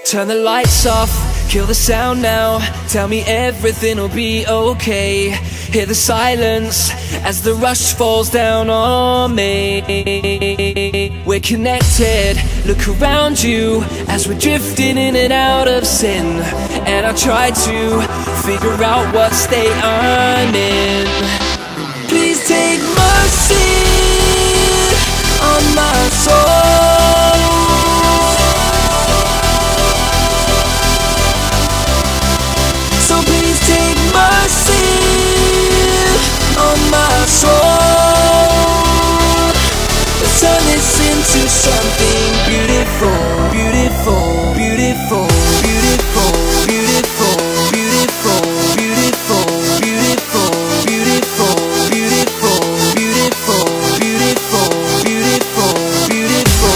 Turn the lights off, kill the sound now. Tell me everything will be okay. Hear the silence as the rush falls down on me. We're connected, look around you as we're drifting in and out of sin. And I try to figure out what state I'm in. Please take mercy on my soul. So please take mercy on my soul. Let's turn this into something beautiful, beautiful, beautiful, beautiful, beautiful, beautiful, beautiful, beautiful, beautiful, beautiful, beautiful, beautiful, beautiful, beautiful.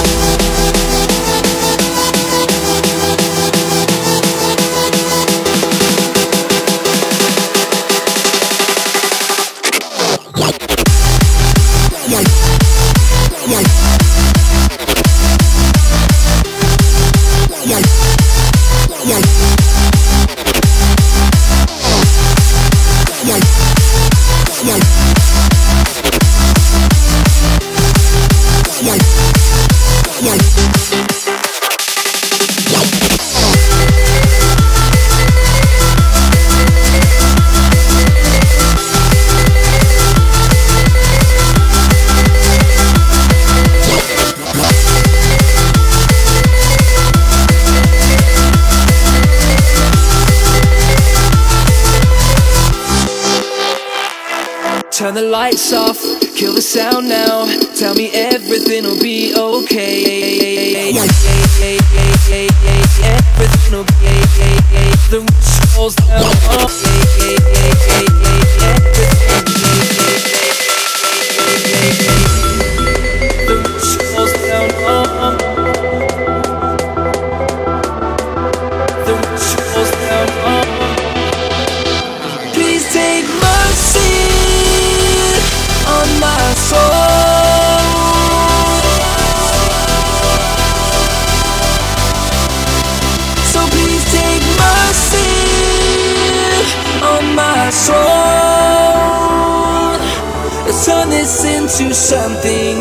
Turn the lights off, kill the sound now. Tell me everything will be okay. Everything will be okay. The roof falls down. The roof falls down. The roof falls down. Please take mercy on my soul. So please take mercy on my soul. Let's turn this into something